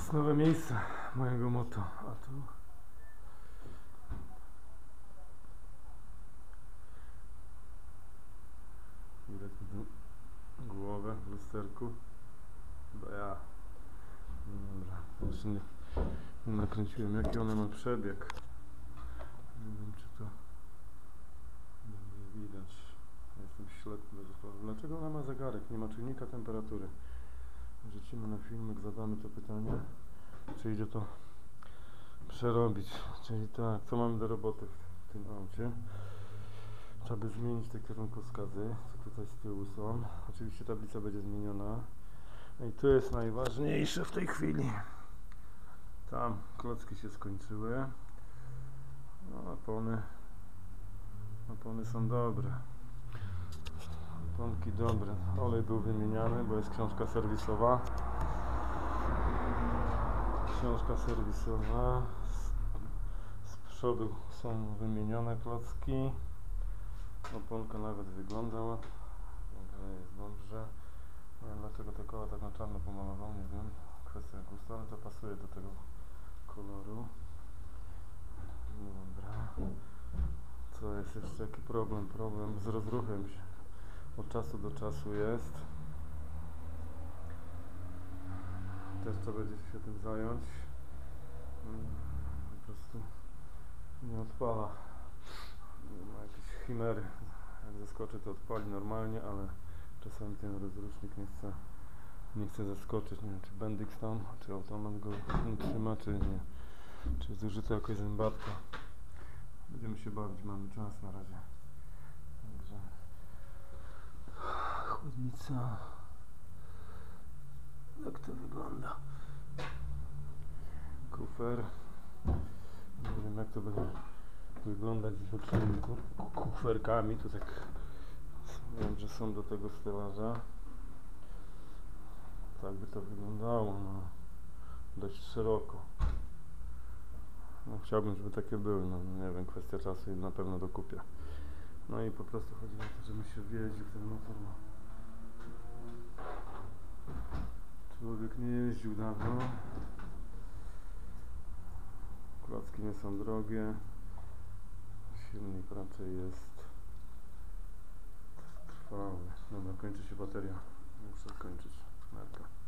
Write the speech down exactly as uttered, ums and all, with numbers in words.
jest nowe miejsce mojego moto, a tu widać mi głowę w lusterku. Chyba ja. Dobra, jeszcze nie, nie nakręciłem, jaki one ma przebieg. Nie wiem, czy to będzie widać. Jestem ślepy bez sprawy. Dlaczego ona ma zegarek? Nie ma czujnika temperatury. Wrzucimy na filmik, zadamy to pytanie, czy idzie to przerobić. Czyli tak, co mamy do roboty w tym aucie? Trzeba by zmienić te kierunkowskazy, co tutaj z tyłu są. Oczywiście tablica będzie zmieniona. I tu jest najważniejsze w tej chwili. Tam klocki się skończyły. No, opony. Opony są dobre. Oponki dobre. Olej był wymieniany, bo jest książka serwisowa. Książka serwisowa. Z, z przodu są wymienione klocki. Oponka nawet wygląda ładnie. Jest dobrze. Nie wiem, dlaczego te koła tak na czarno pomalował, nie wiem. Kwestia gustu, ale to pasuje do tego koloru. Dobra. Co jest jeszcze? Jaki problem? Problem z rozruchem się od czasu do czasu jest. Też trzeba będzie się tym zająć. Po prostu nie odpala. Ma jakieś chimery. Jak zaskoczy, to odpali normalnie, ale czasami ten rozrusznik nie chce, nie chce zaskoczyć. Nie wiem, czy Bendix tam, czy automat go nie trzyma, czy nie. Czy zużyta jakaś zębatka. Będziemy się bawić, mamy czas na razie. Także chłodnica. Jak to wygląda? Kufer. Nie wiem, jak to będzie wyglądać z bocznymi kuferkami. Tu tak wiem, że są do tego stelaża. Tak by to wyglądało, no dość szeroko. No, chciałbym, żeby takie były, no nie wiem, kwestia czasu i na pewno dokupię. No i po prostu chodzi o to, żeby się wjeździł w ten motor. No. Człowiek nie jeździł dawno. Klocki nie są drogie. Silnik raczej jest trwały. Dobra, kończy się bateria. Muszę kończyć. Narka.